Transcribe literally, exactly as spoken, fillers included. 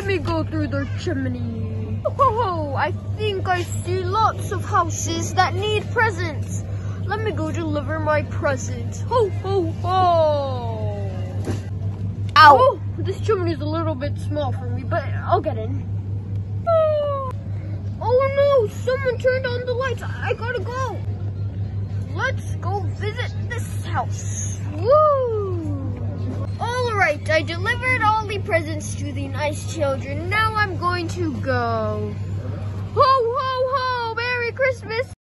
me go through the chimney. Oh, I think I see lots of houses that need presents. Let me go deliver my presents. Ho, ho, ho. Ow. Oh, this chimney is a little bit small for me, but I'll get in. Oh, oh no, someone turned on the lights. I gotta go. Let's go visit this house. Woo! All right, I delivered all the presents to the nice children. Now I'm going to go. Ho, ho, ho! Merry Christmas!